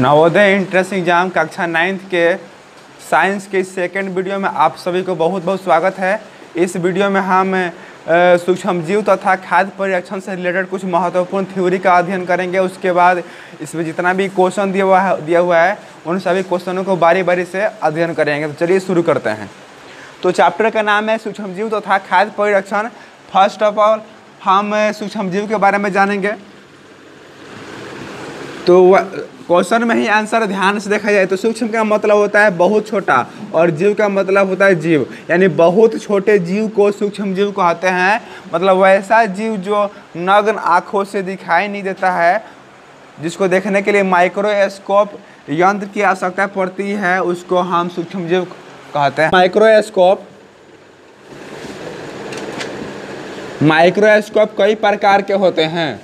Navodaya entrance exam कक्षा 9th के science के सेकंड वीडियो में आप सभी को बहुत बहुत स्वागत है। इस वीडियो में हम सूक्ष्मजीव तथा खाद्य परिरक्षण से रिलेटेड कुछ महत्वपूर्ण थ्योरी का अध्ययन करेंगे। उसके बाद इसमें जितना भी क्वेश्चन दिया हुआ है उन सभी क्वेश्चनों को बारी बारी से अध्ययन करेंगे। तो चलिए शुरू करते हैं। तो चैप्टर का नाम है सूक्ष्मजीव तथा खाद्य परिरक्षण। फर्स्ट ऑफ ऑल हम सूक्ष्मजीव के बारे में जानेंगे। तो क्वेश्चन में ही आंसर ध्यान से देखा जाए तो सूक्ष्म का मतलब होता है बहुत छोटा और जीव का मतलब होता है जीव, यानी बहुत छोटे जीव को सूक्ष्म जीव कहते हैं। मतलब वैसा जीव जो नग्न आँखों से दिखाई नहीं देता है, जिसको देखने के लिए माइक्रोस्कोप यंत्र की आवश्यकता पड़ती है, उसको हम सूक्ष्म जीव कहते हैं। माइक्रोस्कोप कई प्रकार के होते हैं।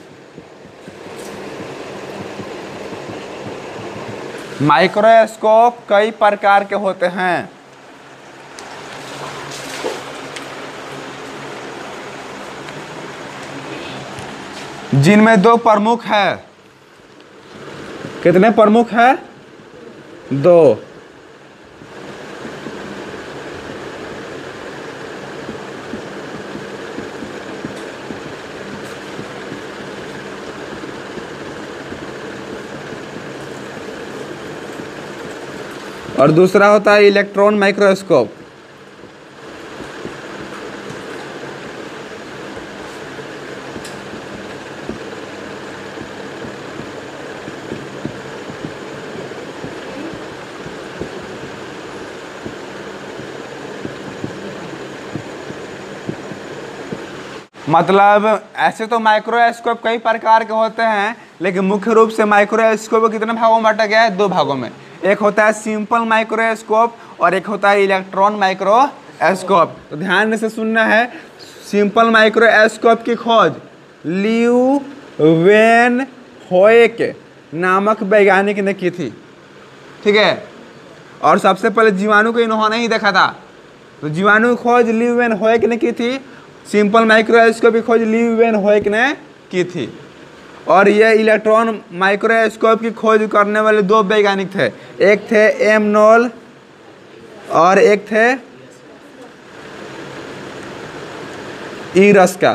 माइक्रोस्कोप कई प्रकार के होते हैं। जिनमें दो प्रमुख है। कितने प्रमुख है? दो। और दूसरा होता है इलेक्ट्रॉन माइक्रोस्कोप। मतलब ऐसे तो माइक्रोस्कोप कई प्रकार के होते हैं, लेकिन मुख्य रूप से माइक्रोस्कोप कितने भागों में बांटा गया है? दो भागों में। एक होता है सिंपल माइक्रोस्कोप और एक होता है इलेक्ट्रॉन माइक्रोस्कोप। तो ध्यान से सुनना है। सिंपल माइक्रोस्कोप की खोज लीeuwenhoek नामक वैज्ञानिक ने की थी, ठीक है। और सबसे पहले जीवाणु को इन्होंने ही देखा था। तो जीवाणु की खोज लीeuwenhoek ने की थी। सिंपल माइक्रोस्कोप की खोज लीeuwenhoek ने की थी। और ये इलेक्ट्रॉन माइक्रोस्कोप की खोज करने वाले दो वैज्ञानिक थे। एक थे एम नोल और एक थे इरस्का,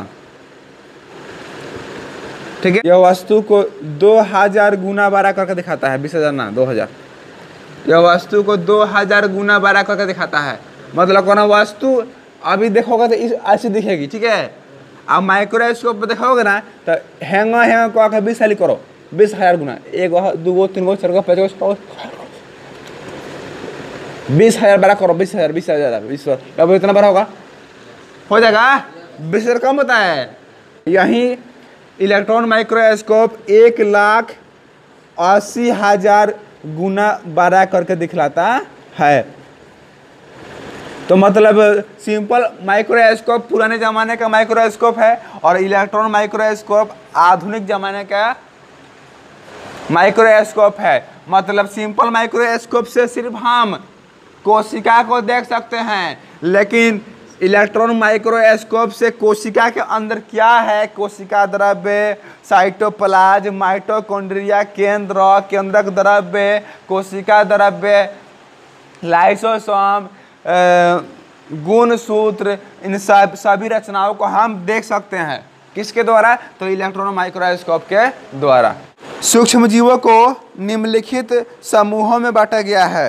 ठीक है। यह वस्तु को 2000 गुना बड़ा करके दिखाता है। 20,000 ना, 2000। यह वस्तु को 2000 गुना बड़ा करके दिखाता है। मतलब कोई वस्तु अभी देखोगे तो इस ऐसी दिखेगी, ठीक है। अब माइक्रोस्कोप पे देखोगे ना तो हैंगा को आकर 20 साली करो, 20,000 गुना। 1 2 3 4 5 20,000 बड़ा करो, 20,000 20,000 अब इतना बड़ा होगा, हो जाएगा। 20,000 कम होता है। यही इलेक्ट्रॉन माइक्रोस्कोप 1,80,000 गुना बड़ा करके दिखलाता है। तो मतलब सिंपल माइक्रोस्कोप पुराने ज़माने का माइक्रोस्कोप है और इलेक्ट्रॉन माइक्रोस्कोप आधुनिक ज़माने का माइक्रोस्कोप है। मतलब सिंपल माइक्रोस्कोप से सिर्फ हम कोशिका को देख सकते हैं, लेकिन इलेक्ट्रॉन माइक्रोस्कोप से कोशिका के अंदर क्या है, कोशिका द्रव्य, साइटोप्लाज्म, माइटोकॉन्ड्रिया, केंद्रक द्रव्य, कोशिका द्रव्य, लाइसोसोम, गुणसूत्र, इन सभी रचनाओं को हम देख सकते हैं। किसके द्वारा? तो इलेक्ट्रॉन माइक्रोस्कोप के द्वारा। सूक्ष्म जीवों को निम्नलिखित समूहों में बांटा गया है।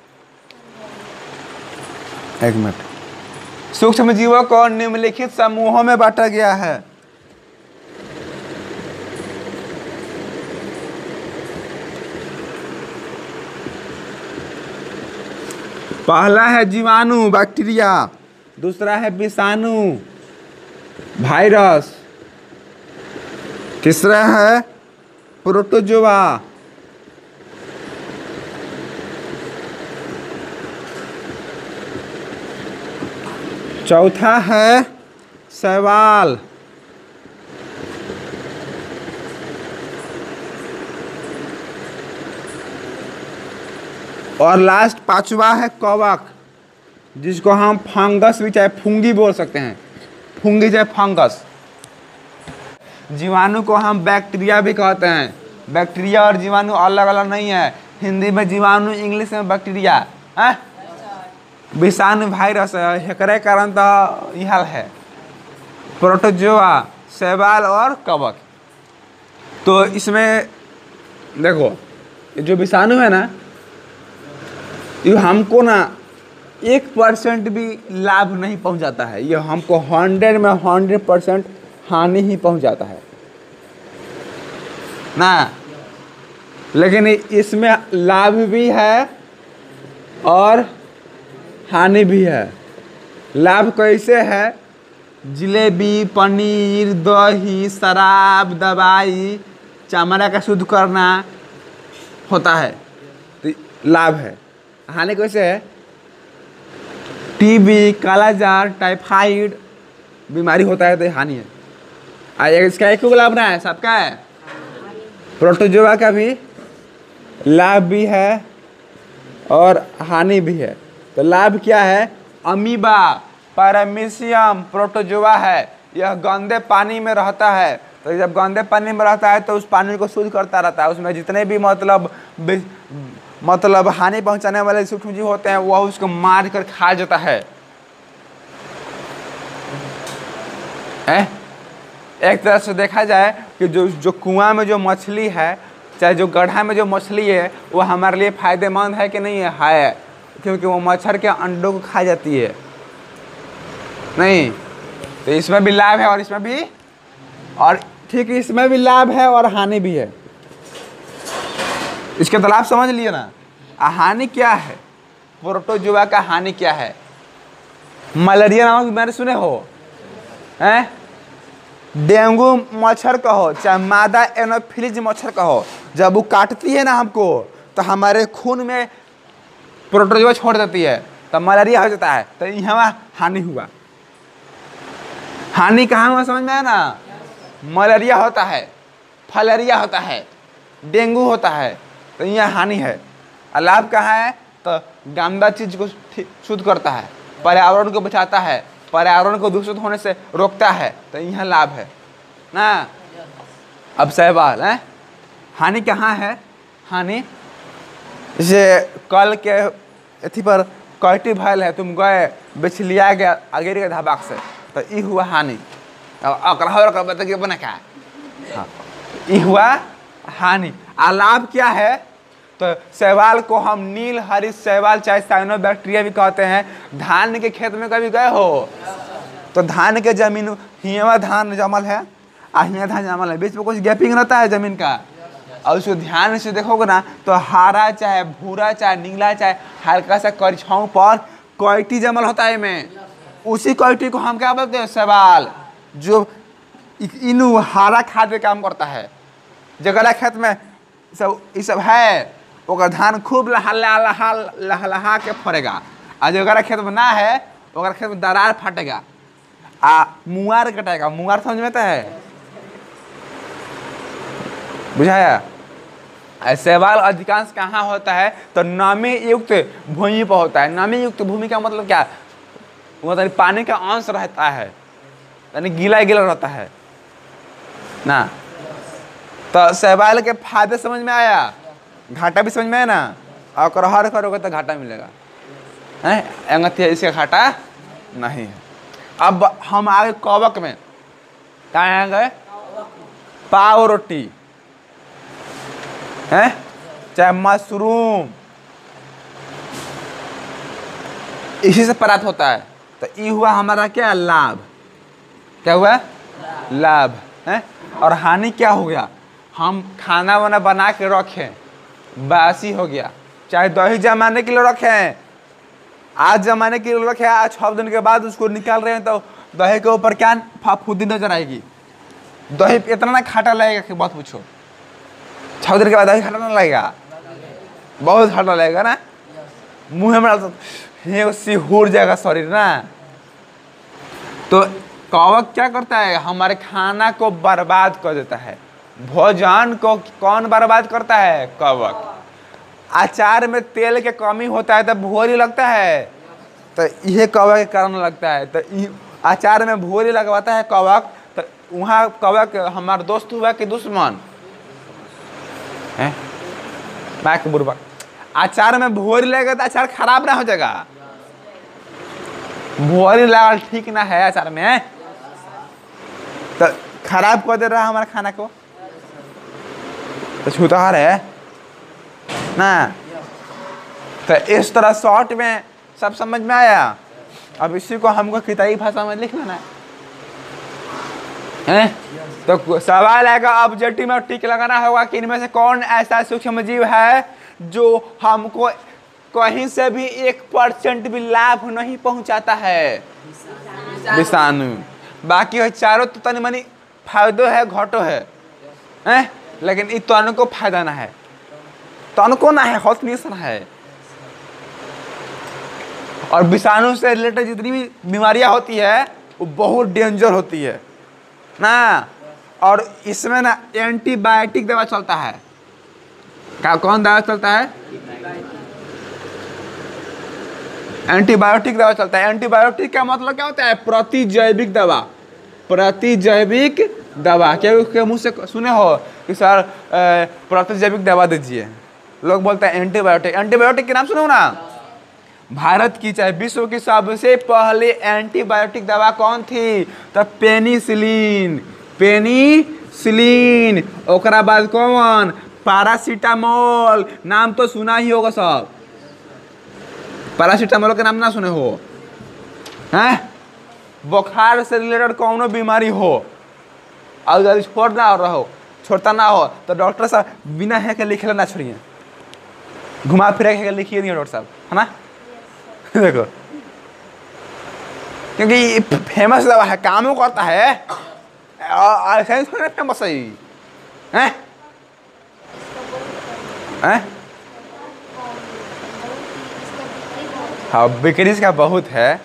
एक मिनट। सूक्ष्म जीवों को निम्नलिखित समूहों में बांटा गया है। पहला है जीवाणु, बैक्टीरिया। दूसरा है विषाणु, वायरस। तीसरा है प्रोटोजोआ। चौथा है शैवाल। और लास्ट पांचवा है कवक, जिसको हम फंगस भी चाहे फुंगी बोल सकते हैं। फुंगी चाहे फंगस। जीवाणु को हम बैक्टीरिया भी कहते हैं बैक्टीरिया और जीवाणु अलग अलग नहीं है। हिंदी में जीवाणु, इंग्लिश में बैक्टीरिया, है विषाणु वायरस है। एकरे कारण तो यह हाल है। प्रोटोजोआ, शैवाल और कवक। तो इसमें देखो जो विषाणु है ना, ये हमको ना 1% भी लाभ नहीं पहुंचाता है। ये हमको 100 में 100% हानि ही पहुंचाता है ना। लेकिन इसमें लाभ भी है और हानि भी है। लाभ कैसे है? जलेबी, पनीर, दही, शराब, दवाई, चमड़ा का शुद्ध करना होता है तो लाभ है। हानि कैसे है? टीबी, कालाजार, टाइफाइड बीमारी होता है तो हानि है। इसका एक को लाभ ना है, सबका है। प्रोटोजोआ का भी लाभ भी है और हानि भी है। तो लाभ क्या है? अमीबा, पैरामीशियम प्रोटोजोआ है। यह गंदे पानी में रहता है। तो जब गंदे पानी में रहता है तो उस पानी को शुद्ध करता रहता है। उसमें जितने भी मतलब हानि पहुंचाने वाले सूक्ष्म जीव होते हैं वह उसको मार कर खा जाता है। एक तरह से देखा जाए कि जो कुआं में जो मछली है, चाहे जो गड्ढा में जो मछली है, वो हमारे लिए फायदेमंद है कि नहीं है? क्योंकि वो मच्छर के अंडों को खा जाती है। नहीं, तो इसमें भी लाभ है और इसमें भी, और ठीक इसमें भी लाभ है और हानि भी है। इसके तो लाभ समझ लिए ना। हानि क्या है? प्रोटोजोआ का हानि क्या है? मलेरिया नामक बीमारी सुने हो? हैं? डेंगू मच्छर कहो, चाहे मादा एनोफिलीज मच्छर कहो, जब वो काटती है ना हमको तो हमारे खून में प्रोटोजोआ छोड़ देती है तो मलेरिया हो जाता है। तो यहाँ हानि हुआ। हानि कहाँ हुआ समझ में आया ना? मलेरिया होता है, फलेरिया होता है, डेंगू होता है, तो यह हानि है। और लाभ कहाँ है? तो गंदा चीज को शुद्ध करता है, पर्यावरण को बचाता है, पर्यावरण को दूषित होने से रोकता है, तो यह लाभ है ना। अब सवाल है हानि कहाँ है? हानि जैसे कल के अथी पर कल्टी भैल है, तुम गए बिछलिया गया अगेर के धबाक से, तो ये हुआ हानि। अब बना क्या? हाँ, ये हुआ हानि। लाभ क्या है? तो शैवाल को हम नील हरित शैवाल चाहे साइनोबैक्टीरिया भी कहते हैं। धान के खेत में कभी गए हो तो धान के जमीन हियावा धान जमल है, हिया धान जमल है, बीच में कुछ गैपिंग रहता है जमीन का, और उसको ध्यान से देखोगे ना तो हरा चाहे भूरा चाहे नीला चाहे हल्का सा करछाओं पर क्वालिटी जमल होता है। में उसी क्वालिटी को हम क्या बोलते हैं? शैवाल, जो इनु हरा खाद के काम करता है। जगह खेत में ये सब है, ओकर धान खूब लहा के फरेगा। और जगह खेत में ना है, ओकर खेत में दरार फटेगा, मुआर कटेगा। मुआर समझ में आता है? बुझाया? शैवाल अधिकांश कहाँ होता है? तो नमी युक्त भूमि पर होता है। नमी युक्त भूमि का मतलब क्या? मतलब पानी का अंश रहता है, यानी गीला गीला रहता है ना। तो शैवाल के फायदे समझ में आया, घाटा भी समझ में आया ना। और हर करोगे तो घाटा मिलेगा, है इसका घाटा नहीं है। अब हम आगे कवक में क्या गए? पाव रोटी है, चाहे मशरूम, इसी से प्राप्त होता है। तो ये हुआ हमारा क्या? लाभ। क्या हुआ? लाभ है। और हानि क्या हो गया? हम खाना वाना बना के रखें, बासी हो गया, चाहे दही जमाने के लिए रखें, आज जमाने के लिए रखें, आज 6 दिन के बाद उसको निकाल रहे हैं तो दही के ऊपर क्या फफूंदी नजर आएगी। दही इतना ना खाटा लगेगा कि बहुत पूछो। 6 दिन के बाद दही खाटा ना लगेगा, बहुत खाटा लगेगा ना। मुँह में सिहुर जाएगा शरीर ना। तो कवक क्या करता है? हमारे खाना को बर्बाद कर देता है। भोजन को कौन बर्बाद करता है? कवक। अचार में तेल के कमी होता है तो भुअरी लगता है, तो यह कवक के कारण लगता है। तो अचार में भुअरी लगवाता है कवक, तो वहाँ कवक हमारा दोस्त हुआ कि दुश्मन? हैं बैक बुरबक। अचार में भुअरी लगेगा तो अचार खराब ना हो जाएगा। भुअरी लगा ठीक ना है अचार में तो खराब कर दे रहा है हमारे खाना को, तो छूतहार है ना। तो इस तरह शॉर्ट में सब समझ में आया। अब इसी को हमको किताबी भाषा में लिख लेना है। तो सवाल आएगा ऑब्जेक्टिव में टिक लगाना होगा कि इनमें से कौन ऐसा सूक्ष्म जीव है जो हमको कहीं से भी 1% भी लाभ नहीं पहुंचाता है। विषाणु। बाकी है चारों तो तनी मनी फायदो है घटो है, लेकिन इ तन को फायदा ना है, तन को ना है, हॉस्पिटल है। और विषाणु से रिलेटेड जितनी भी बीमारियां होती है वो बहुत डेंजर होती है ना। और इसमें ना एंटीबायोटिक दवा चलता है। क्या कौन दवा चलता है? एंटीबायोटिक दवा चलता है। एंटीबायोटिक का मतलब क्या होता है? प्रतिजैविक दवा। प्रतिजैविक दवा क्या उसके मुंह से सुने हो कि सर प्रतिजैविक दवा दीजिए, लोग बोलते हैं एंटीबायोटिक। एंटीबायोटिक के नाम सुनो ना। भारत की चाहे विश्व की सबसे पहले एंटीबायोटिक दवा कौन थी? तो पेनिसिलिन। पेनिसिलिन। ओकरा बाद कौन? पैरासीटामोल। नाम तो सुना ही होगा सब। पैरासीटामोल के नाम ना सुने हो हैं? बुखार से रिलेटेड कौनो बीमारी हो और यदि छोड़ता ना हो तो डॉक्टर साहब बिना है के लिख लेना छोड़िए, घुमा फिरा के लिखिए नहीं डॉक्टर साहब, है ना। देखो क्योंकि ये फेमस दवा है, काम करता है। ऐसे थोड़ा फेमस है हैं? हाँ बिक्री इसका बहुत है।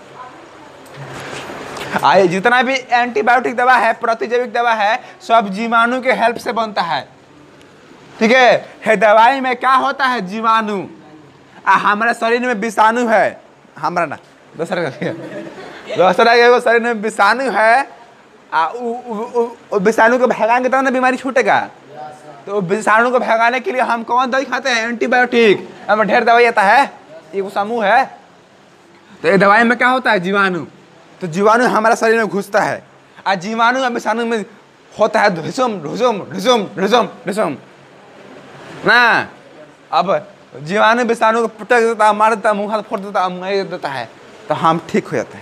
आइए जितना भी एंटीबायोटिक दवा है, प्रतिजैविक दवा है, सब जीवाणु के हेल्प से बनता है। ठीक है। दवाई में क्या होता है? जीवाणु। हमारे शरीर में विषाणु है, हमारा ना दूसरा के शरीर में विषाणु है। विषाणु को भगाएंगे तब ना बीमारी छूटेगा। तो विषाणु को भगाने के लिए हम कौन दवाई खाते हैं? एंटीबायोटिक। हमें ढेर दवाई आता है, एक समूह है। तो ये दवाई में क्या होता है? जीवाणु। तो जीवाणु हमारे शरीर में घुसता है और जीवाणु और विषाणु में होता है ढुसुम ना। अब जीवाणु विषाणु को पटक देता है, मार देता है, मुंह हाथ फोड़ देता है, मार देता है, तो हम ठीक हो जाते हैं।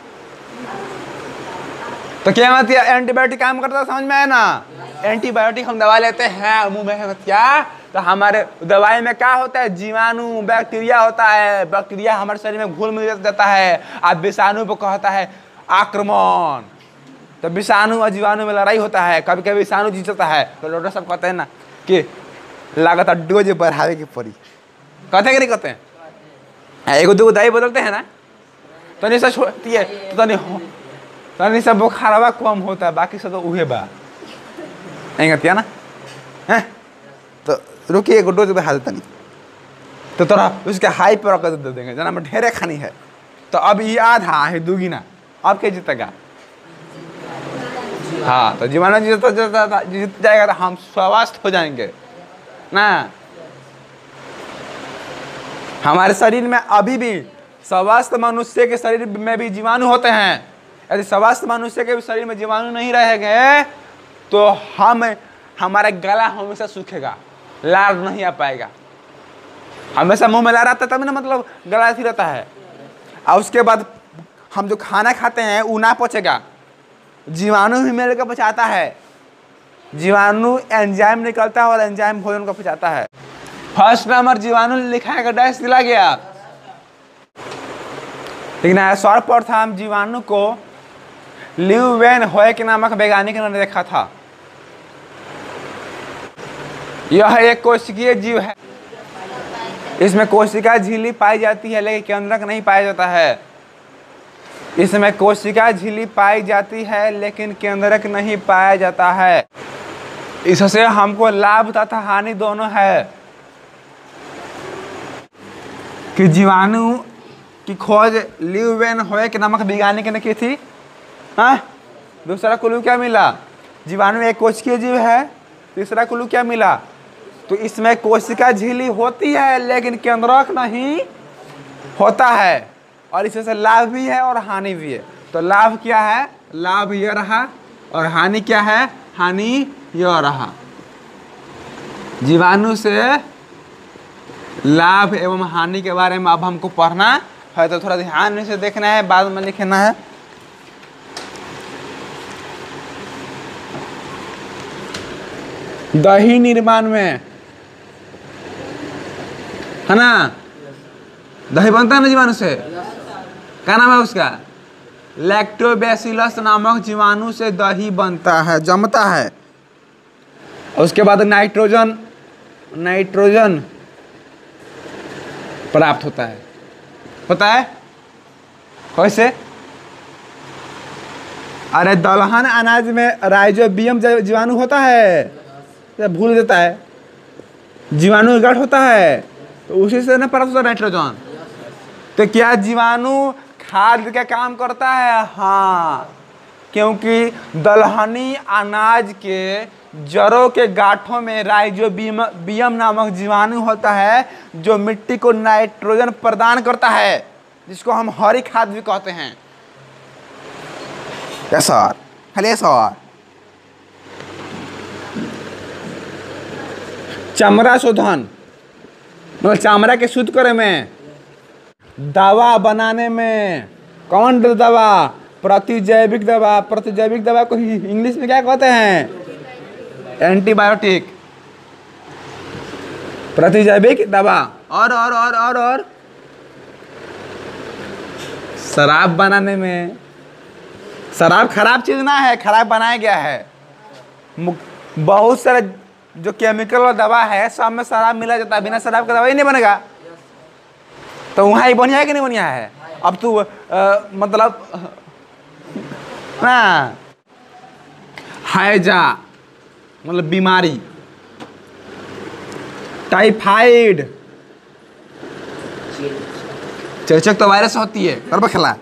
तो क्या मतलब एंटीबायोटिक काम करता है? समझ में आया ना। एंटीबायोटिक हम दवा लेते हैं मुंह में क्या, तो हमारे दवाई में क्या होता है? जीवाणु बैक्टीरिया होता है। बैक्टीरिया हमारे शरीर में घुल मिल जाता है। अब विषाणु को कहता है आक्रमण। तो विषाणु और जीवाणु में लड़ाई होता है, कभी कभी विषाणु जीतता है। तो डॉक्टर साहब कहते हैं ना कि लागत डोज बढ़ावे की पड़ी, कहते हैं कि नहीं कहते हैं? एगो दो दवाई बदलते हैं ना, तो नहीं सब छोड़ती है तो नहीं सब बुखारवा कम होता है, बाकी सब तो उहे बा नहीं कहती ना है। तो रुकिए एगो डोज बढ़ा देता नहीं तो थोड़ा उसके हाई पर रख दे देंगे, जना में ढेरे खानी है। तो अब ये आधा है दुगुना, अब क्या जीतेगा? हाँ तो जीवाणु जीत जाएगा तो हम स्वस्थ हो जाएंगे ना। हमारे शरीर में अभी भी स्वस्थ मनुष्य के शरीर में भी जीवाणु होते हैं। यदि स्वस्थ मनुष्य के शरीर में जीवाणु नहीं रहेंगे तो हमारा गला हमेशा सूखेगा, लार नहीं आ पाएगा। हमेशा मुंह में लार आता तब ना, मतलब गला ऐसी रहता है। और उसके बाद हम जो खाना खाते हैं वो ना पचेगा, जीवाणु ही मिल कर पचाता है। जीवाणु एंजाइम निकलता है और एंजाइम भोजन को पचाता है। फर्स्ट नंबर जीवाणु लिखा है, डैश दिला गया। लेकिन सर्वप्रथम जीवाणु को लिउ वेन होए के नामक वैज्ञानिक ने देखा था। यह एक कोशिकीय जीव है। इसमें कोशिका झिल्ली पाई जाती है लेकिन केंद्रक नहीं पाया जाता है। इसमें कोशिका झिल्ली पाई जाती है लेकिन केंद्रक नहीं पाया जाता है। इससे हमको लाभ तथा हानि दोनों है कि जीवाणु की खोज लिउ वेन होए के नामक वैज्ञानिक ने की थी। हाँ, दूसरा क्लू क्या मिला? जीवाणु एक कोशिकीय जीव है। तीसरा क्लू क्या मिला? तो इसमें कोशिका झिल्ली होती है लेकिन केंद्रक नहीं होता है, और इसमें से लाभ भी है और हानि भी है। तो लाभ क्या है? लाभ यह रहा, और हानि क्या है? हानि यह रहा। जीवाणु से लाभ एवं हानि के बारे में अब हमको पढ़ना है, तो थोड़ा ध्यान से देखना है, बाद में लिखना है। दही निर्माण में है ना, दही बनता है ना जीवाणु से, क्या नाम है उसका? लैक्टोबैसिलस नामक जीवाणु से दही बनता है, जमता है। उसके बाद नाइट्रोजन प्राप्त होता है। कैसे? अरे दलहन अनाज में राइजोबियम जीवाणु होता है, तो भूल देता है, जीवाणु गठ होता है, तो उसी से ना प्राप्त होता है नाइट्रोजन। तो क्या जीवाणु खाद का काम करता है? हाँ, क्योंकि दलहनी अनाज के जड़ों के गांठों में राइजोबियम नामक जीवाणु होता है, जो मिट्टी को नाइट्रोजन प्रदान करता है, जिसको हम हरी खाद भी कहते हैं। Yes sir, hello sir. चमड़ा शोधन मतलब चमड़ा के शुद्ध करे में, दवा बनाने में। कौन दवा? प्रतिजैविक दवा। प्रतिजैविक दवा को इंग्लिश में क्या कहते हैं? एंटीबायोटिक। प्रतिजैविक दवा। और शराब बनाने में। शराब खराब चीज ना है, खराब बनाया गया है। बहुत सारे जो केमिकल वाला दवा है सब में शराब मिला जाता है, बिना शराब का दवा ही नहीं बनेगा। तो वहाँ ही बढ़िया है कि नहीं बढ़िया है? अब तू मतलब ना, हैजा मतलब बीमारी, टाइफाइड, चेचक तो वायरस होती है, कर बखला।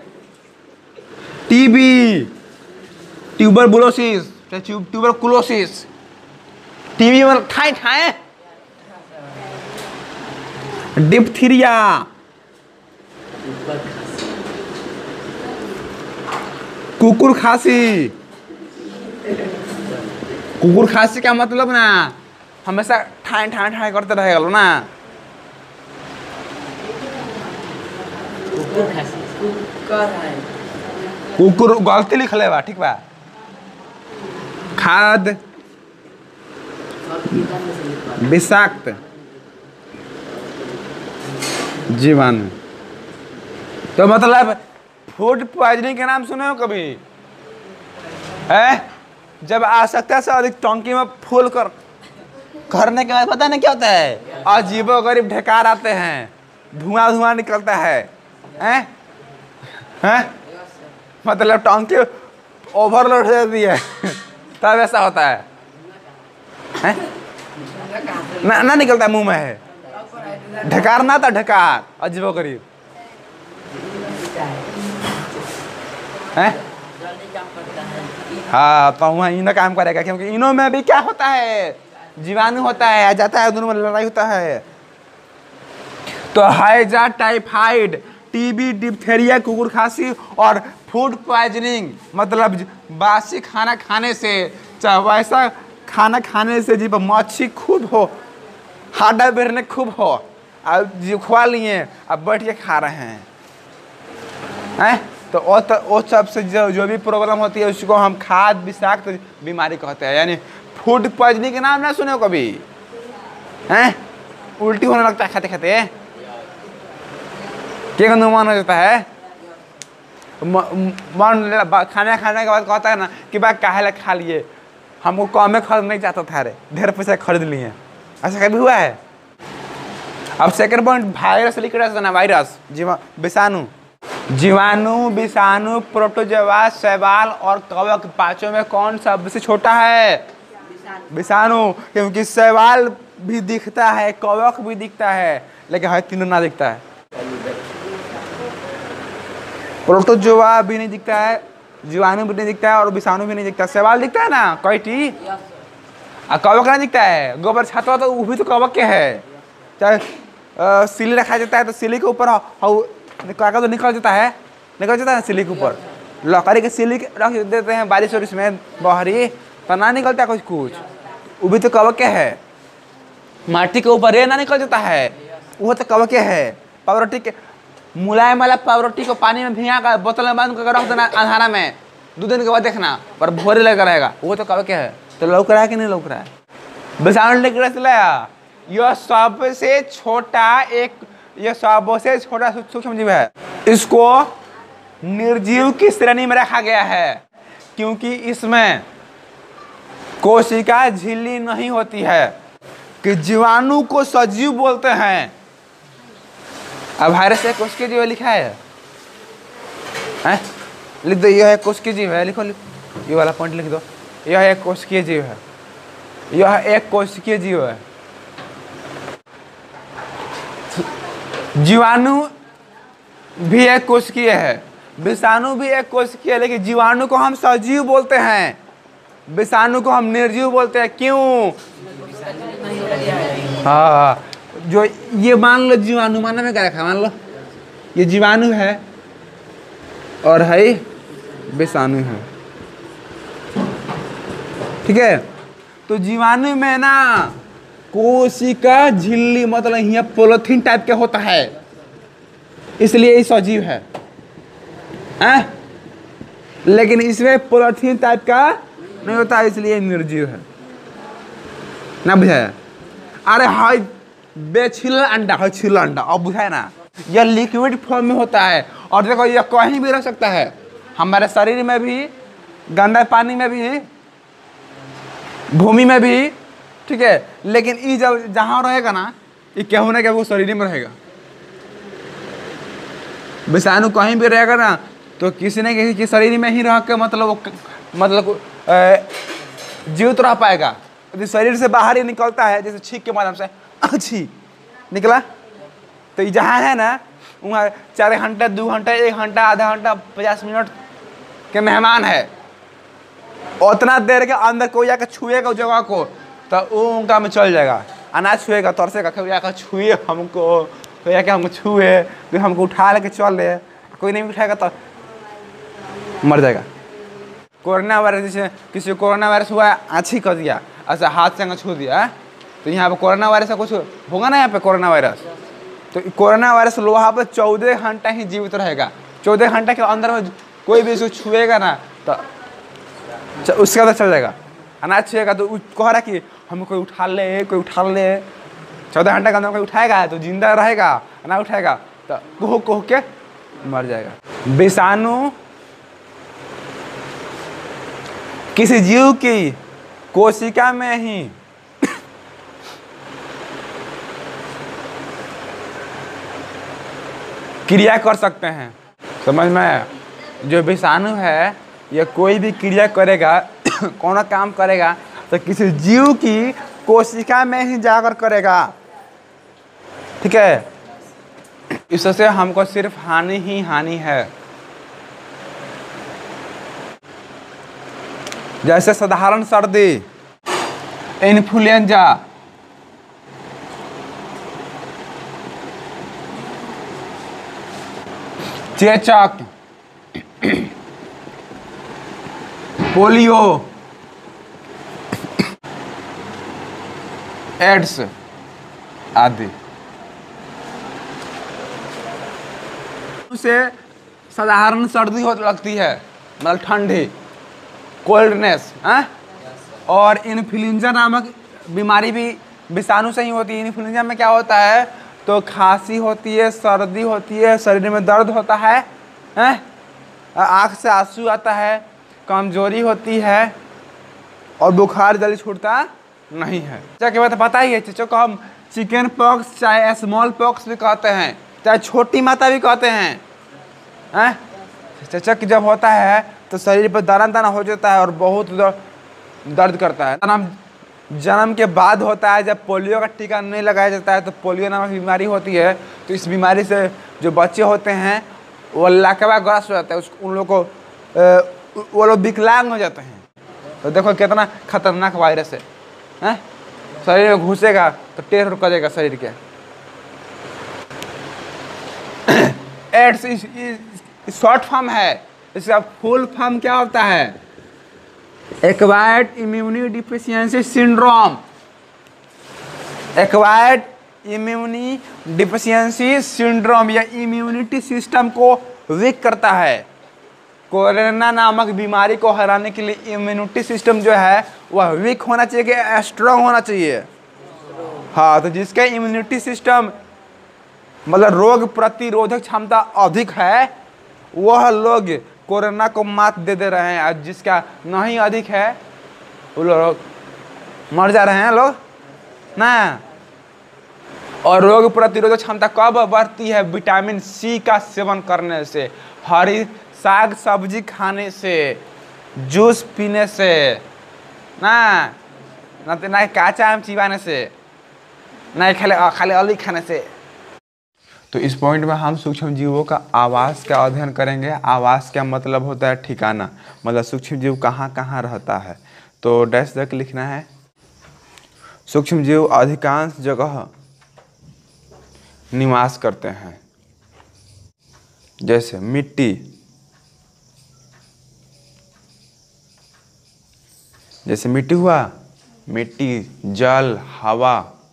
टीबी, ट्यूबरकुलोसिस, ट्यूबरकुलोसिस, टीबी मतलब ठाए। डिप्थीरिया, कुकुर खांसी। कुकुर खांसी का मतलब ना हमेशा ठाए करते रहेगा लो ना। कुकुर गलती लिख ले बा, ठीक बा। खाद विषाक्त जीवाणु। तो मतलब फूड पॉइजनिंग के नाम सुने हो कभी? है जब आवश्यकता से अधिक टंकी में फुल करने के बाद पता नहीं क्या होता है, अजीबोगरीब ढेकार आते हैं, धुआं निकलता है। हैं? मतलब टंकी ओवरलोड हो जाती है तब ऐसा होता है, हैं? ना निकलता मुंह में है ढकार, ना था ढकार, अजीबोगरीब है। हाँ, तो वहाँ इनो काम करेगा, क्योंकि इनो में भी क्या होता है? जीवाणु होता है, आ जाता है, दोनों में लड़ाई होता है। तो हैजा, टाइफाइड, टीबी, डिप्थीरिया, कुकुर खांसी और फूड पॉइजनिंग मतलब बासी खाना खाने से, चाहे वैसा खाना खाने से जी मच्छी खूब हो, हाडा बेरने खूब हो, अब जी खवा लिए, अब बैठ के खा रहे हैं। तो वो सबसे जो भी प्रॉब्लम होती है उसको हम खाद विषाक्त बीमारी कहते हैं। यानी फूड पॉइजनिंग के नाम ना सुने हो कभी? हैं? उल्टी होने लगता है खाते खाते, क्या मन हो जाता है, मन खाना खाने के बाद कहता है ना कि भाई काहे खा लिए, हमको कम खरीद नहीं चाहता था, रे ढेर पैसा खरीद लिए। ऐसा कभी हुआ है? अब सेकंड पॉइंट, वायरस लिख रहा ना, वायरस विषाणु। जीवाणु, विषाणु, प्रोटोजोआ, शैवाल और कवक, पांचों में कौन सबसे छोटा है? विषाणु, क्योंकि शैवाल भी दिखता है, कवक भी दिखता है, लेकिन हर तीनों ना दिखता है। प्रोटोजोआ भी नहीं दिखता है, जीवाणु भी नहीं दिखता है और विषाणु भी नहीं दिखता। शैवाल दिखता है ना, कईटी, कवक नहीं दिखता है, गोबर छाता तो वो भी तो कवक के है। चाहे सिली रखा जाता है तो सिली के ऊपर कागज तो निकल जाता है सिली के ऊपर। लकड़ी के सिली रख देते हैं बारिश और इसमें बहरी तो ना निकलता कुछ वो भी तो कवक के है। माटी के ऊपर ना निकल जाता है, वो तो कवक के है। पावरोटी के मुलायम वाला पावरोटी को पानी में भिगा कर बोतल में बांध कर रख देना अंधारा में, 2 दिन के बाद देखना पर भोरे लगा रहेगा, वो तो कवक के है। तो लौक रहा है कि नहीं लौक रहा है? विषाणु निकल चला, यह सबसे छोटा सूक्ष्म जीव है। इसको निर्जीव की श्रेणी में रखा गया है क्योंकि इसमें कोशिका झिल्ली नहीं होती है। कि जीवाणु को सजीव बोलते हैं। अब वायरस है कोशिकीय जीव लिखा है, लिख दो, यह एक कोशिकीय जीव है, लिखो ये वाला पॉइंट लिख दो, यह एक कोशिकीय जीव है, यह एक कोशिकीय जीव है। जीवाणु भी एक कोशिकीय है, विषाणु भी एक कोशिकीय है, लेकिन जीवाणु को हम सजीव बोलते हैं, विषाणु को हम निर्जीव बोलते हैं। क्यों? हाँ, जो ये मान लो जीवाणु, मानने में क्या रखा, मान लो ये जीवाणु है और है विषाणु है, ठीक है। तो जीवाणु में ना कोशिका झिल्ली मतलब यहाँ पॉलिथीन टाइप के होता है, इसलिए ये सजीव है। लेकिन इसमें पॉलिथीन टाइप का नहीं होता, इसलिए निर्जीव है। ना बुझाया? अरे हाय बेछिला अंडा है, छिला अंडा, अब बुझाया ना? यह लिक्विड फॉर्म में होता है और देखो यह कहीं भी रह सकता है, हमारे शरीर में भी, गंदा पानी में भी, भूमि में भी, ठीक है। लेकिन ये जब जहाँ रहेगा ना, ये केहू ना केहू शरीर में रहेगा। विषाणु कहीं भी रहेगा ना तो किसी न किसी के शरीर में ही रह के मतलब जीवित रह पाएगा। यदि शरीर से बाहर ही निकलता है, जैसे छींक के माध्यम से अच्छी निकला, तो ये जहाँ है ना वहाँ 4 घंटा, 2 घंटा, 1 घंटा, आधा घंटा, 50 मिनट के मेहमान है। उतना देर के अंदर कोई आकर छुएगा उस जगह को तो वो उनका में चल जाएगा। अनाज छुएगा, तरसेगा, कोई आकर छुए हमको, कोई आके हमको छुए, कोई हमको उठा लेके चल रहे, कोई नहीं उठाएगा तो मर जाएगा। कोरोना वायरस, जैसे किसी को कोरोना वायरस हुआ, आँछी कर दिया, ऐसा हाथ से छू दिया, तो यहाँ पे कोरोना वायरस का कुछ होगा ना, यहाँ पे कोरोना वायरस। तो कोरोना वायरस वहाँ पर 14 घंटा ही जीवित रहेगा। 14 घंटा के अंदर में कोई भी इसको छुएगा ना तो उसके अंदर चल जाएगा। अनाज छुएगा तो कह रहा कि हम कोई उठा ले, कोई उठा ले। 14 घंटा के अंदर कोई उठाएगा तो जिंदा रहेगा, ना उठाएगा तो कोह के मर जाएगा। विषाणु किसी जीव की कोशिका में ही क्रिया कर सकते हैं। समझ में? जो विषाणु है यह कोई भी क्रिया करेगा कौन काम करेगा तो किसी जीव की कोशिका में ही जाकर करेगा, ठीक है। इससे हमको सिर्फ हानि ही हानि है। जैसे साधारण सर्दी, इन्फ्लुएंजा, चेचक, पोलियो, एड्स आदि से साधारण सर्दी हो लगती है, मतलब ठंडी, कोल्डनेस, और इन्फ्लुएंजा नामक बीमारी भी विषाणु से ही होती है। इन्फ्लुएंजा में क्या होता है तो खांसी होती है, सर्दी होती है, शरीर में दर्द होता है, आँख से आंसू आता है, कमजोरी होती है और बुखार जल्दी छूटता नहीं है। क्या बात पता ही है, चीज़ों को हम चिकन पॉक्स चाहे स्मॉल पॉक्स भी कहते हैं, चाहे छोटी माता भी कहते हैं। चचक जब होता है तो शरीर पर दाना दाना हो जाता है और बहुत दर्द करता है। जन्म के बाद होता है, जब पोलियो का टीका नहीं लगाया जाता है तो पोलियो नामक बीमारी होती है। तो इस बीमारी से जो बच्चे होते हैं वो लाकवा ग्रस्त हो जाता है, उन लोगों को वो लोग विकलांग हो जाते हैं। तो देखो कितना खतरनाक वायरस है। हैं, शरीर में घुसेगा तो टेढ़ करेगा शरीर के। एड्स शॉर्ट फॉर्म है, इसका फुल फॉर्म क्या होता है? Acquired immune deficiency syndrome. Acquired immune deficiency syndrome, या इम्यूनिटी सिस्टम को वीक करता है। कोरोना नामक बीमारी को हराने के लिए इम्यूनिटी सिस्टम जो है वह वीक होना चाहिए कि स्ट्रांग होना चाहिए? हाँ, तो जिसका इम्यूनिटी सिस्टम मतलब रोग प्रतिरोधक क्षमता अधिक है वह लोग कोरोना को मात दे रहे हैं, और जिसका नहीं अधिक है वो लोग मर जा रहे हैं लोग ना। और रोग प्रतिरोधक क्षमता कब बढ़ती है? विटामिन सी का सेवन करने से, हरी साग सब्जी खाने से, जूस पीने से, ना काचा आम चिबाने से, ना खाली अली खाने से। तो इस पॉइंट में हम सूक्ष्म जीवों का आवास का अध्ययन करेंगे। आवास का मतलब होता है ठिकाना, मतलब सूक्ष्म जीव कहाँ कहाँ रहता है। तो डैश तक लिखना है। सूक्ष्म जीव अधिकांश जगह निवास करते हैं, जैसे मिट्टी, जैसे मिट्टी हुआ, मिट्टी, जल, हवा,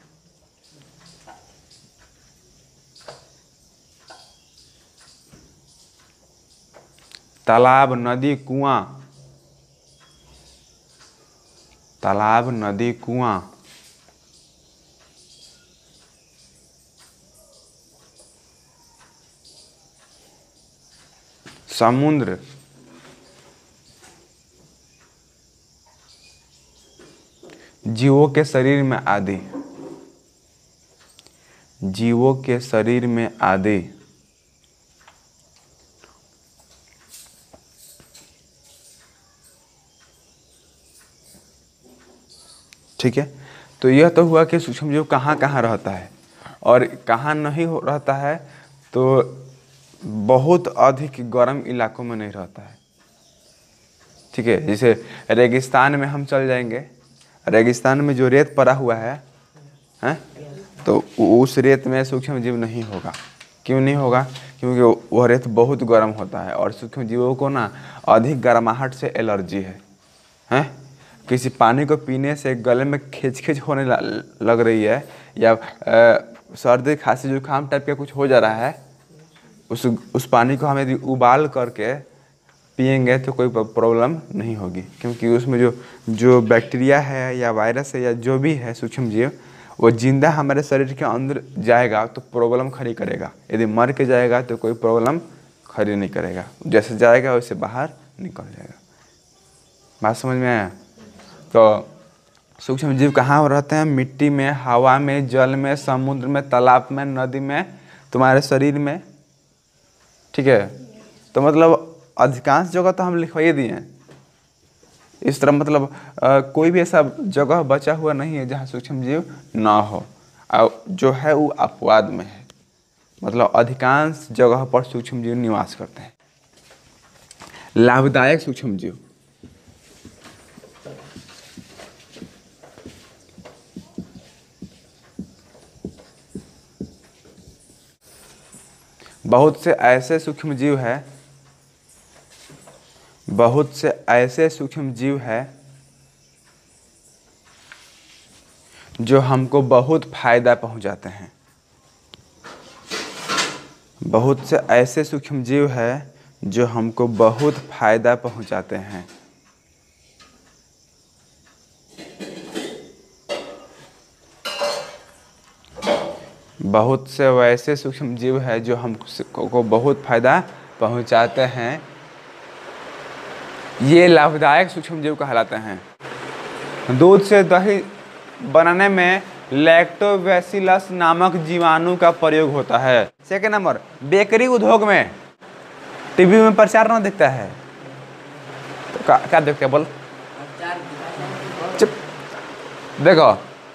तालाब, नदी, कुआं, तालाब, नदी, कुआं, समुद्र, जीवों के शरीर में आदि, जीवों के शरीर में आदि। ठीक है, तो यह तो हुआ कि सूक्ष्म जीव कहाँ कहाँ रहता है और कहाँ नहीं रहता है। तो बहुत अधिक गर्म इलाकों में नहीं रहता है। ठीक है, जैसे रेगिस्तान में हम चल जाएंगे, रेगिस्तान में जो रेत पड़ा हुआ है तो उस रेत में सूक्ष्म जीव नहीं होगा। क्यों नहीं होगा? क्योंकि वह रेत बहुत गर्म होता है और सूक्ष्म जीवों को ना अधिक गर्माहट से एलर्जी है। किसी पानी को पीने से गले में खिंच होने लग रही है, या सर्दी खांसी जुकाम टाइप का कुछ हो जा रहा है, उस पानी को हम यदि उबाल करके पिएंगे तो कोई प्रॉब्लम नहीं होगी, क्योंकि उसमें जो बैक्टीरिया है या वायरस है या जो भी है सूक्ष्म जीव, वो जिंदा हमारे शरीर के अंदर जाएगा तो प्रॉब्लम खड़ी करेगा। यदि मर के जाएगा तो कोई प्रॉब्लम खड़ी नहीं करेगा, जैसे जाएगा वैसे बाहर निकल जाएगा। बात समझ में आया? तो सूक्ष्म जीव कहाँ रहते हैं? मिट्टी में, हवा में, जल में, समुद्र में, तालाब में, नदी में, तुम्हारे शरीर में। ठीक है, तो मतलब अधिकांश जगह तो हम लिखवाई दिए हैं। इस तरह मतलब कोई भी ऐसा जगह बचा हुआ नहीं है जहाँ सूक्ष्म जीव ना हो, और जो है वो अपवाद में है। मतलब अधिकांश जगह पर सूक्ष्म जीव निवास करते हैं। लाभदायक सूक्ष्म जीव, बहुत से ऐसे सूक्ष्म जीव है, बहुत से ऐसे सूक्ष्म जीव है जो हमको बहुत फायदा पहुंचाते हैं। बहुत से ऐसे सूक्ष्म जीव है जो हमको बहुत फायदा पहुंचाते हैं। बहुत से वैसे सूक्ष्म जीव है जो हमको बहुत फायदा पहुंचाते हैं। ये लाभदायक सूक्ष्म जीव कहलाते हैं। दूध से दही बनाने में लैक्टोबैसिलस नामक जीवाणु का प्रयोग होता है। सेकेंड नंबर, बेकरी उद्योग में टीवी में प्रचार ना दिखता है तो क्या देखते हैं? बोल, चुप। देखो,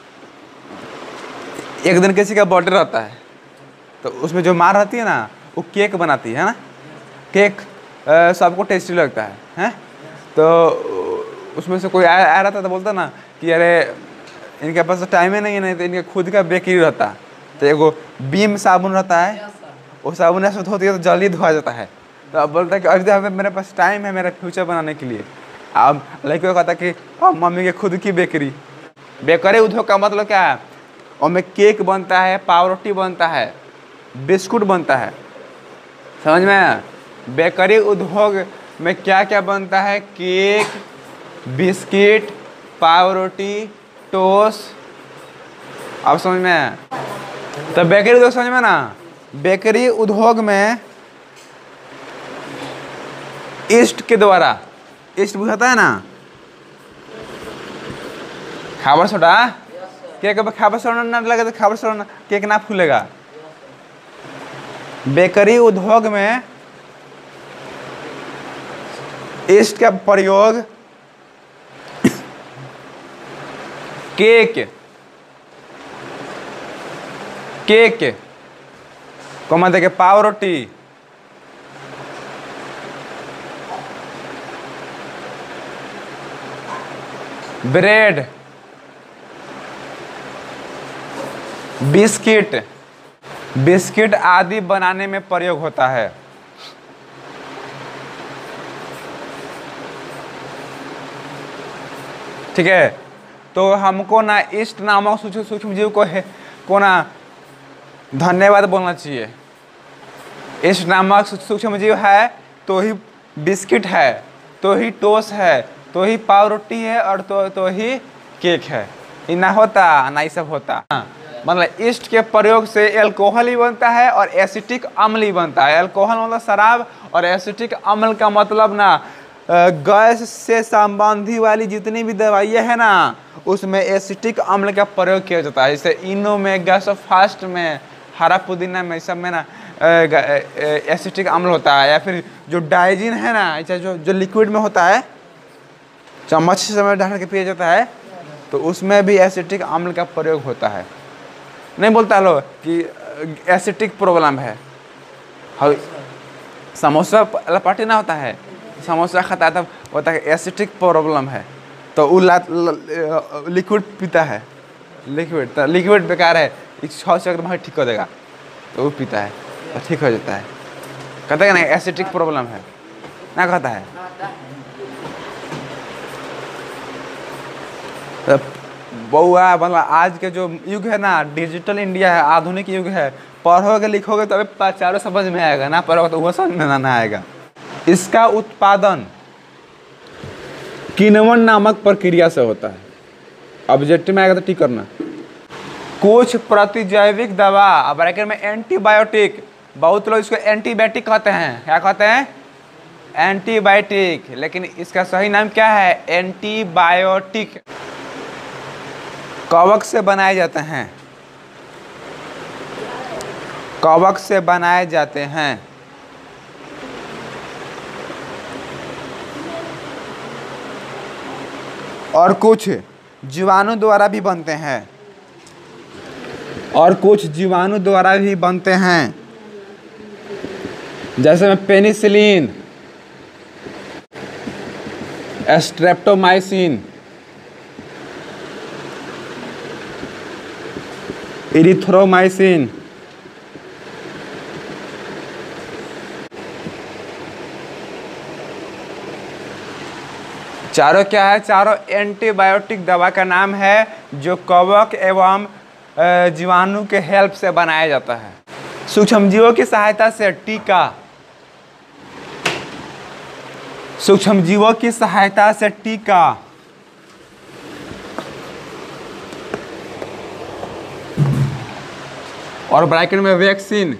एक दिन किसी का बर्थडे रहता है तो उसमें जो माँ रहती है ना वो केक बनाती है ना। केक सबको टेस्टी लगता है। तो उसमें से कोई आ रहा था तो बोलता ना कि अरे इनके पास तो टाइम ही नहीं है, नहीं तो इनके खुद का बेकरी रहता। तो एगो बीम साबुन रहता है, वो साबुन ऐसे धोती है तो जल्दी धोआ जाता है। तो अब बोलता है कि अभी मेरे पास टाइम है मेरा फ्यूचर बनाने के लिए। अब लड़के को कहता कि मम्मी के खुद की बेकरी। बेकरी उद्योग का मतलब क्या है? उसमें केक बनता है, पावरोटी बनता है, बिस्कुट बनता है, समझ में आया? बेकरी उद्योग में क्या क्या बनता है? केक, बिस्किट, पावरोटी, टोस्ट। अब समझ में आया? तो बेकरी उद्योग समझ में ना? बेकरी उद्योग में ईस्ट के द्वारा, ईस्ट बुझाता है ना, खाबर सोडा, केक पे खाबर सोडा ना लगे तो खाबर सोडा केक ना फूलेगा। बेकरी उद्योग में ईस्ट का प्रयोग केक को मत के पावरोटी, ब्रेड, बिस्किट आदि बनाने में प्रयोग होता है। ठीक है, तो हमको ना ईस्ट नामक सूक्ष्म जीव को ना धन्यवाद बोलना चाहिए। ईस्ट नामक सूक्ष्म जीव है तो ही बिस्किट है, तो ही टोस्ट है, तो ही पावरोटी है, और तो ही केक है। ये ना होता ना ये सब होता। मतलब ईस्ट के प्रयोग से एल्कोहल ही बनता है और एसिटिक अम्ल ही बनता है। एल्कोहल मतलब शराब, और एसिटिक अम्ल का मतलब ना गैस से संबंधी वाली जितनी भी दवाइयाँ है ना, उसमें एसिटिक अम्ल का प्रयोग किया जाता है। जैसे इनो में, गैसोफास्ट में, हरा पुदीना में, सब में ना एसिटिक अम्ल होता है। या फिर जो डाइजिन है ना, जो लिक्विड में होता है, चम्मच से समय डाल के पिया जाता है, तो उसमें भी एसिटिक अम्ल का प्रयोग होता है। नहीं बोलता लो कि एसिटिक प्रॉब्लम है। समोसा लपाटी ना होता है, समोसा खाता है तब होता है एसिटिक प्रॉब्लम है, तो वो लिक्विड पीता है। लिक्विड बेकार है, 6 से एकदम ठीक कर देगा, तो वो पीता है तो ठीक हो जाता है। कहता है ना एसिटिक प्रॉब्लम है, ना कहता है। तो बउआ मतलब आज के जो युग है ना, डिजिटल इंडिया है, आधुनिक युग है। पढ़ोगे लिखोगे तो अभी चारों समझ में आएगा, ना पढ़ोगे तो वो समझ में ना आएगा। इसका उत्पादन किण्वन नामक प्रक्रिया से होता है। ऑब्जेक्टिव में आएगा तो ठीक करना। कुछ प्रतिजैविक दवा, ब्रैकेट में एंटीबायोटिक, बहुत लोग इसको एंटीबायोटिक कहते हैं। क्या कहते हैं? एंटीबायोटिक, लेकिन इसका सही नाम क्या है? एंटीबायोटिक। कवक से बनाए जाते हैं, कवक से बनाए जाते हैं। और कुछ जीवाणु द्वारा भी बनते हैं, और कुछ जीवाणु द्वारा भी बनते हैं, जैसे में पेनिसिलिन, स्ट्रेप्टोमाइसिन, इरिथ्रोमाइसिन। चारों क्या है? चारों एंटीबायोटिक दवा का नाम है, जो कवक एवं जीवाणु के हेल्प से बनाया जाता है। सूक्ष्मजीवों की सहायता से टीका, सूक्ष्मजीवों की सहायता से टीका, और ब्रैकेट में वैक्सीन,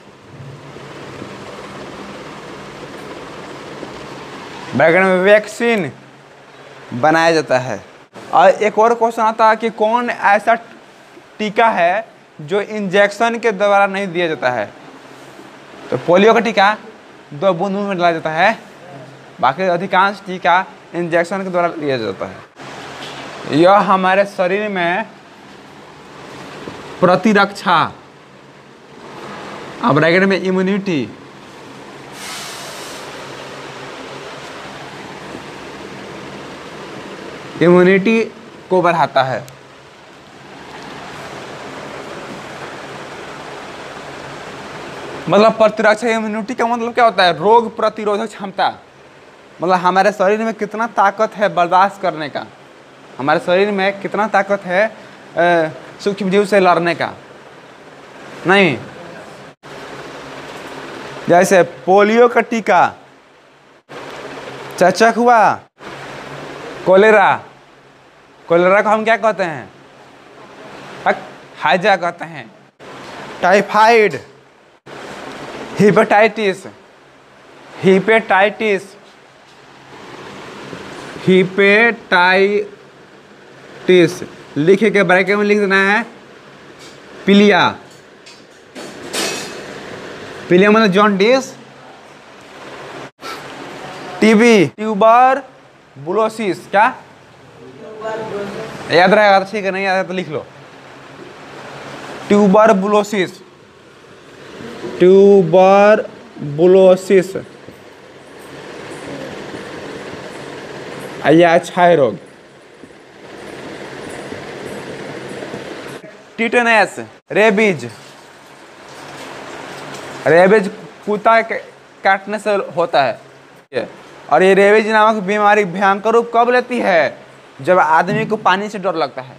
ब्रैकेट में वैक्सीन बनाया जाता है। और एक और क्वेश्चन आता है कि कौन ऐसा टीका है जो इंजेक्शन के द्वारा नहीं दिया जाता है? तो पोलियो का टीका 2 बूंद मुंह में डाला जाता है, बाकी अधिकांश टीका इंजेक्शन के द्वारा दिया जाता है। यह हमारे शरीर में प्रतिरक्षा, अब ब्रैकेट में इम्यूनिटी, इम्यूनिटी को बढ़ाता है। मतलब प्रतिरक्षा इम्यूनिटी का मतलब क्या होता है? रोग प्रतिरोधक क्षमता। मतलब हमारे शरीर में कितना ताकत है बर्दाश्त करने का, हमारे शरीर में कितना ताकत है सूक्ष्म जीव से लड़ने का। नहीं, जैसे पोलियो का टीका, चचक हुआ, कोलेरा, कोलेरा को हम क्या कहते हैं? हैजा कहते हैं। टाइफाइड, हेपेटाइटिस, हेपेटाइटिस, हेपेटाइटिस लिख के ब्रैकेट में लिख देना है पीलिया। पीलिया मतलब जॉन्डिस। टीबी, ट्यूबर बुलोसिस, क्या याद रहेगा? ठीक है, नहीं याद तो लिख लो। ट्यूबर बुलोसिस, ट्यूबर बुलोसिस या क्षय रोग। टिटेनस, रेबीज, रेबीज कुत्ता काटने से होता है। और ये रेबीज नामक बीमारी भयंकर रूप कब लेती है? जब आदमी को पानी से डर लगता है।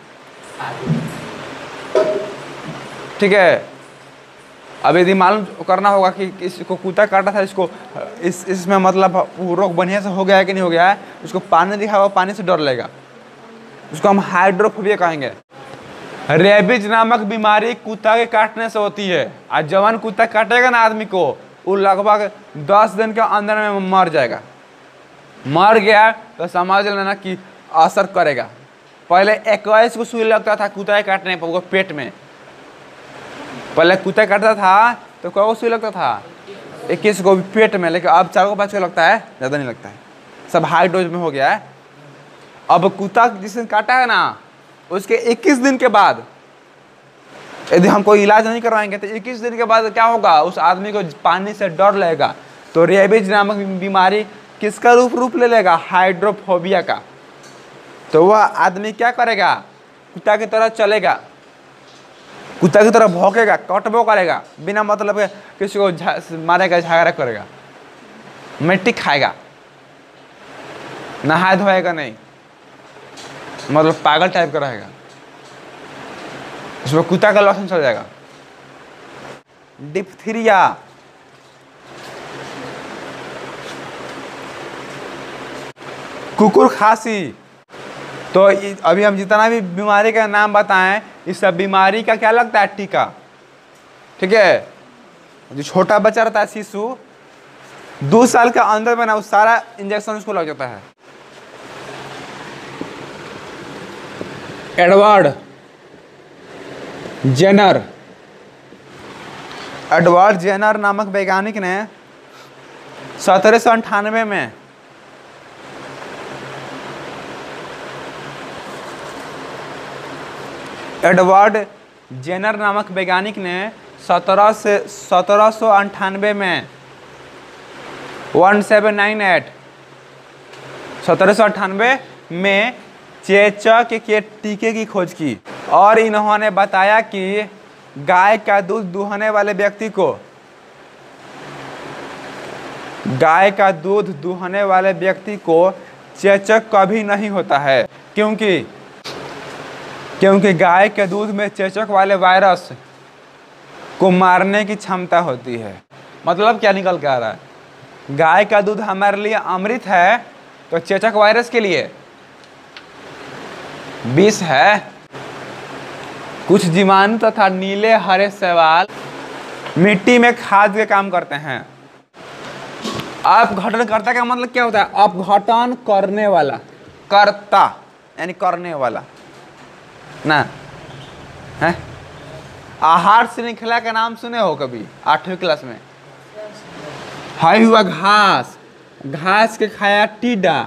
ठीक है, अब यदि मालूम करना होगा कि इसको कुत्ता काटा था, इसको इसमें मतलब रोग बढ़िया से हो गया है कि नहीं हो गया है, उसको पानी दिखा हुआ, पानी से डर लगेगा, उसको हम हाइड्रोफोबिया कहेंगे। रेबीज नामक बीमारी कुत्ता के काटने से होती है। आज जवान कुत्ता काटेगा ना आदमी को, वो लगभग 10 दिन के अंदर में मर जाएगा। मर गया तो समझ लेना कि असर करेगा। पहले 21 को सुई लगता था कुत्ता काटने पर, वो पेट में। पहले कुत्ता काटता था तो को सुई लगता था? 21 को पेट में, लेकिन अब 4 को 5 को लगता है, ज़्यादा नहीं लगता है, सब हाई डोज में हो गया है। अब कुत्ता जिस दिन काटा है ना, उसके 21 दिन के बाद यदि हम कोई इलाज नहीं करवाएंगे तो 21 दिन के बाद क्या होगा? उस आदमी को पानी से डर लगेगा। तो रेबीज नामक बीमारी किसका रूप ले लेगा? हाइड्रोफोबिया का। तो वह आदमी क्या करेगा? कुत्ता की तरह चलेगा, कुत्ता की तरह भौंकेगा, कटबो करेगा, बिना मतलब के किसी को मारेगा, झगड़ा करेगा, मिट्टी खाएगा, नहाए धोएगा नहीं, मतलब पागल टाइप का रहेगा, उसमें कुत्ता का लक्षण चल जाएगा। डिप्थीरिया, कुकुर खांसी। तो अभी हम जितना भी बीमारी का नाम बताएं, इस सब बीमारी का क्या लगता है? टीका। ठीक है, जो छोटा बच्चा रहता है शिशु, 2 साल के अंदर में ना उस सारा इंजेक्शन उसको लग जाता है। एडवर्ड जेनर, एडवर्ड जेनर नामक वैज्ञानिक ने 1798 में एडवर्ड जेनर नामक वैज्ञानिक ने 1798 में 1798 में चेचक के टीके की खोज की। और इन्होंने बताया कि गाय का दूध दूहने वाले व्यक्ति को, गाय का दूध दूहने वाले व्यक्ति को चेचक कभी नहीं होता है। क्योंकि गाय के दूध में चेचक वाले वायरस को मारने की क्षमता होती है। मतलब क्या निकल के आ रहा है? गाय का दूध हमारे लिए अमृत है, तो चेचक वायरस के लिए विष है। कुछ जीवाणु तथा नीले हरे शैवाल मिट्टी में खाद के काम करते हैं। अपघटन कर्ता का मतलब क्या होता है? अपघटन करने वाला, कर्ता यानी करने वाला ना है। आहार श्रृंखला का नाम सुने हो कभी 8वीं क्लास में? हाई हुआ घास, घास के खाया टिड्डा,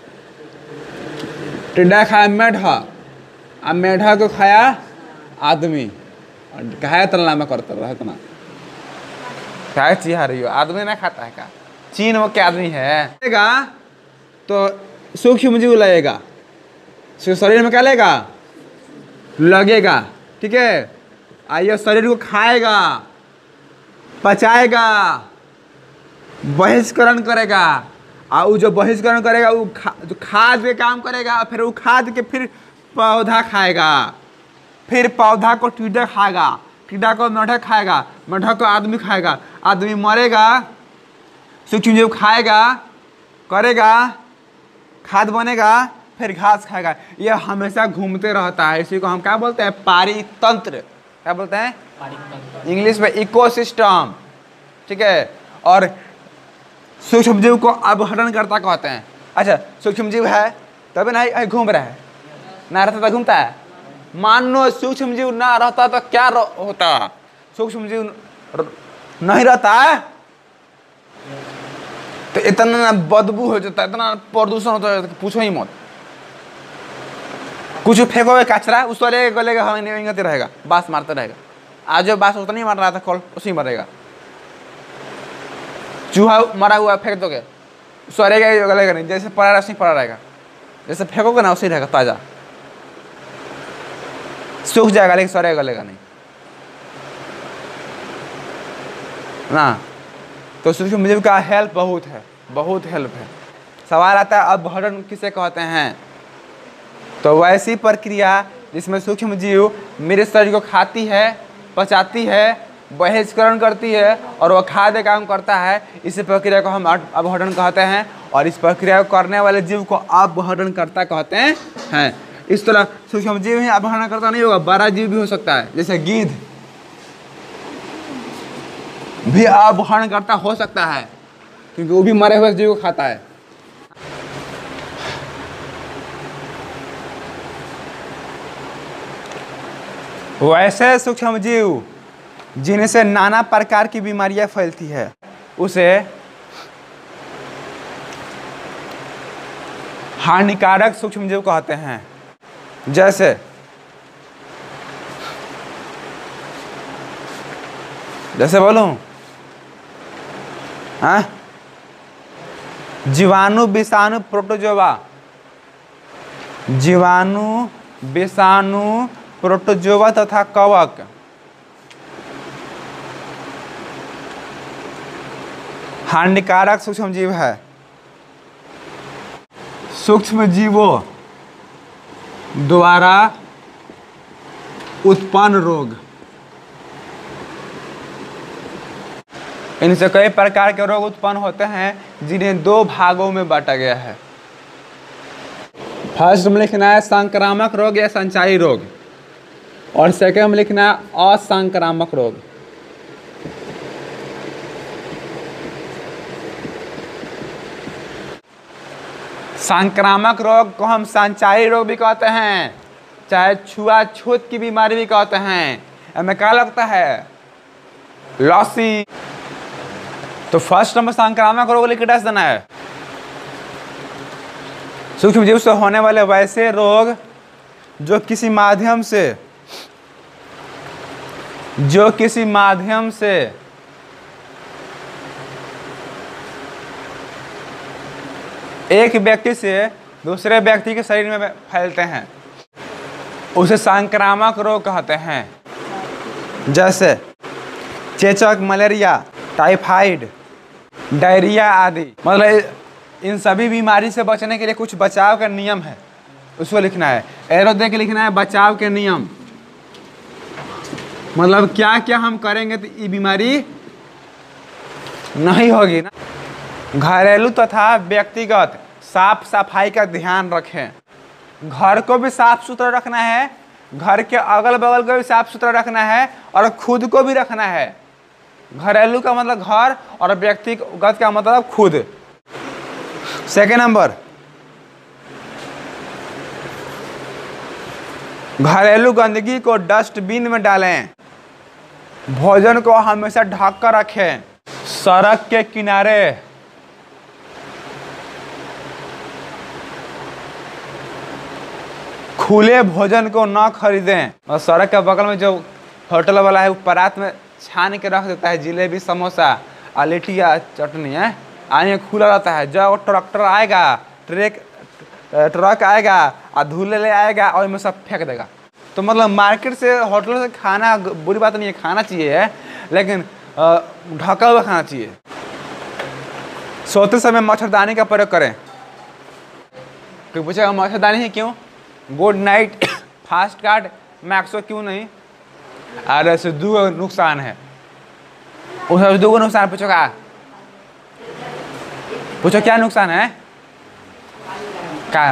टिड्डा खाया मेढा, अब मेढा को खाया आदमी। कहा तलना में करता रहा इतना क्या चिहा रही हो? आदमी ना खाता है का? चीन वो क्या आदमी है? तो सूक्ष्म जीव लगेगा, शरीर में क्या लेगा? लगेगा। ठीक है, आइए शरीर को खाएगा, पचाएगा, बहिष्करण करेगा, और वो जो बहिष्करण करेगा वो जो खाद के काम करेगा, फिर वो खाद के फिर पौधा खाएगा, फिर पौधा को टीडा खाएगा, टीडा को मेढक खाएगा, मेढक को आदमी खाएगा, आदमी मरेगा, सूक्ष्म जीव खाएगा, करेगा, खाद बनेगा, फिर घास खाएगा। यह हमेशा घूमते रहता है। इसी को हम क्या बोलते हैं? पारितंत्र। क्या बोलते हैं? इंग्लिश में इकोसिस्टम। ठीक है। और सूक्ष्म जीव को अपहरणकर्ता कहते हैं। अच्छा, सूक्ष्म जीव है तभी नहीं घूम रहा है, ना रहता तो घूमता है। मान लो सूक्ष्म जीव ना रहता तो क्या होता? सूक्ष्म जीव नहीं रहता है तो इतना बदबू हो जाता है, इतना प्रदूषण होता है, पूछो ही मत। कुछ फेंकोगे कचरा, उसको ले गलेगा, हवा नहीं रहेगा, बांस मारते रहेगा। आज जो बांस उतना ही मार रहा था, कल उसी मरेगा। चूहा मरा हुआ फेंक दोगे, सड़ेगा, गलेगा नहीं, जैसे पड़ा उसी पड़ा रहेगा, जैसे फेंकोगे ना उसी रहेगा ताजा, सूख जाएगा लेकिन सड़ेगा गलेगा नहीं ना। तो सूक्ष्म जीव का हेल्प बहुत है, बहुत हेल्प है। सवाल आता है अपहरण किसे कहते हैं? तो वैसी प्रक्रिया जिसमें सूक्ष्म जीव मेरे शरीर को खाती है, पचाती है, बहिष्करण करती है और वह खाद्य काम करता है, इस प्रक्रिया को हम अपहरण कहते हैं। और इस प्रक्रिया को करने वाले जीव को अपहरणकर्ता कहते हैं। इस तरह सूक्ष्म जीव ही अपहरणकर्ता नहीं होगा, बड़ा जीव भी हो सकता है, जैसे गिद्ध भी अपहरणकर्ता हो सकता है, क्योंकि वो भी मरे हुए जीव को खाता है। वैसे सूक्ष्म जीव जिनसे नाना प्रकार की बीमारियां फैलती है उसे हानिकारक सूक्ष्म जीव कहते हैं। जैसे बोलूं, हाँ, जीवाणु, विषाणु, प्रोटोजोआ, जीवाणु, विषाणु, प्रोटोजोआ तथा कवक हानिकारक सूक्ष्म जीव है। सूक्ष्म जीवों द्वारा उत्पन्न रोग, इनसे कई प्रकार के रोग उत्पन्न होते हैं जिन्हें दो भागों में बांटा गया है। फर्स्ट में लिखना है संक्रामक रोग या संचारी रोग, और सेकंड में लिखना है असंक्रामक रोग। संक्रामक रोग को हम संचारी रोग भी कहते हैं, चाहे छुआछूत की बीमारी भी कहते हैं। हमें क्या लगता है? लॉसी। तो फर्स्ट नंबर संक्रामक रोग लिख के देना है। सूक्ष्म जीव से होने वाले वैसे रोग जो किसी माध्यम से एक व्यक्ति से दूसरे व्यक्ति के शरीर में फैलते हैं, उसे संक्रामक रोग कहते हैं। जैसे चेचक, मलेरिया, टाइफाइड, डायरिया आदि। मतलब इन सभी बीमारी से बचने के लिए कुछ बचाव का नियम है, उसको लिखना है। एरो दे के लिखना है बचाव के नियम। मतलब क्या क्या हम करेंगे तो ये बीमारी नहीं होगी ना। घरेलू तथा व्यक्तिगत साफ सफाई का ध्यान रखें। घर को भी साफ सुथरा रखना है, घर के अगल बगल को भी साफ सुथरा रखना है, और खुद को भी रखना है। घरेलू का मतलब घर और व्यक्तिगत का मतलब खुद। सेकेंड नंबर, घरेलू गंदगी को डस्टबिन में डालें। भोजन को हमेशा ढक कर रखें। सड़क के किनारे खुले भोजन को न खरीदें। और सड़क के बगल में जो होटल वाला है वो परात में छान के रख देता है जिलेबी, समोसा, लिट्टी या चटनी है, आने खुला रहता है। जब ट्रैक्टर आएगा, ट्रक आएगा और धुले ले आएगा और इनमें सब फेंक देगा। तो मतलब मार्केट से, होटलों से खाना बुरी बात नहीं है, खाना चाहिए है, लेकिन ढका हुआ खाना चाहिए। सोते समय मच्छरदानी का प्रयोग करें। कोई पूछेगा मच्छरदानी है क्यों? Good night, fast card, Maxo क्यों नहीं? और ऐसे दो नुकसान है। उस दो नुकसान पूछोगा, पूछो क्या नुकसान है? क्या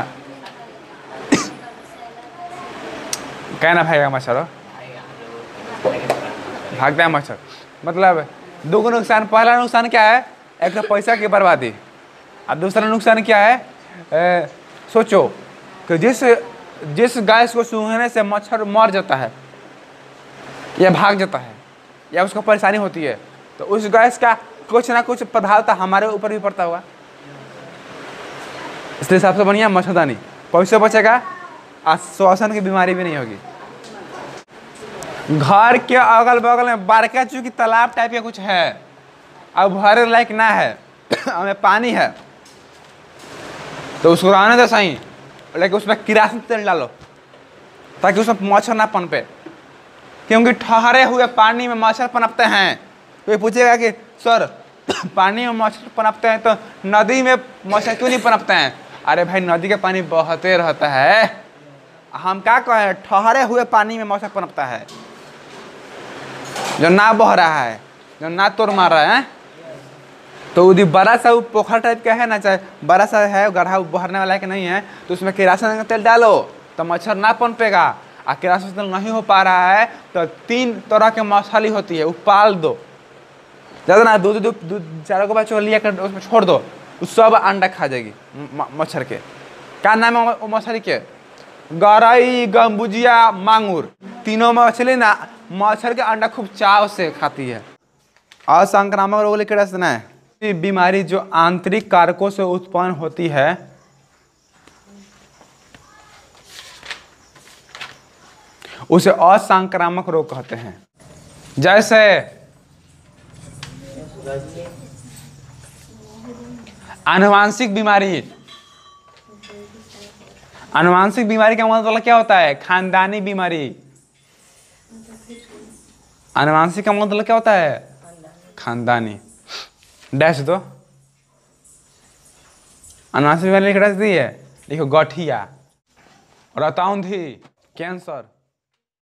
कहना भागेगा मच्छर हो? भागता है मच्छर। मतलब दो नुकसान। पहला नुकसान क्या है? एक तो पैसा की बर्बादी, और दूसरा नुकसान क्या है? सोचो कि जिस गैस को सूंघने से मच्छर मर जाता है या भाग जाता है या उसको परेशानी होती है, तो उस गैस का कुछ ना कुछ प्रभाव तो हमारे ऊपर भी पड़ता होगा। इसलिए सबसे बढ़िया मच्छरदानी। पैसे बचेगा और श्वसन की बीमारी भी नहीं होगी। घर के अगल बगल में बारका चूंकि तालाब टाइप का कुछ है, अब भरे लायक ना है, हमें पानी है, तो उसको रहने दो सही, लेकिन उसमें किरासन तेल डालो ताकि उसमें मच्छर ना पनपे। क्योंकि ठहरे हुए पानी में मच्छर पनपते हैं। कोई पूछेगा कि सर पानी में मच्छर पनपते हैं तो नदी में मच्छर क्यों नहीं पनपते हैं? अरे भाई नदी का पानी बहते रहता है, हम क्या कहें? ठहरे हुए पानी में मच्छर पनपता है, जो ना बह रहा है, जो ना तोड़ मार रहा है। तो यदि बड़ा सा पोखर टाइप का है ना, चाहे बड़ा सा है गड्ढा बहरने वाला है कि नहीं है, तो उसमें किरासन का तेल डालो तो मच्छर ना पनपेगा। और किरासन तेल नहीं हो पा रहा है तो 3 तरह के मछली होती है, उपाल दो। ज़्यादा ना दूध चारों के बच्चों को लिया कर उसमें छोड़ दो, उस सब अंडा खा जाएगी मच्छर के। क्या नाम है वो मछली के? गरई, गम्बुजिया, मांगुर। तीनों मछली ना मच्छर के अंडा खूब चाव से खाती है। असंक्रामक रोग लेकर है बीमारी जो आंतरिक कारकों से उत्पन्न होती है, उसे असंक्रामक रोग कहते हैं। जैसे आनुवांशिक बीमारी। आनुवांशिक बीमारी का मतलब क्या होता है? खानदानी बीमारी। आनुवांशिक का मतलब क्या होता है? खानदानी। डैश दो। आनुवांशिक बीमारी लिख दी है, लिखो गठिया, रतौंधी, कैंसर।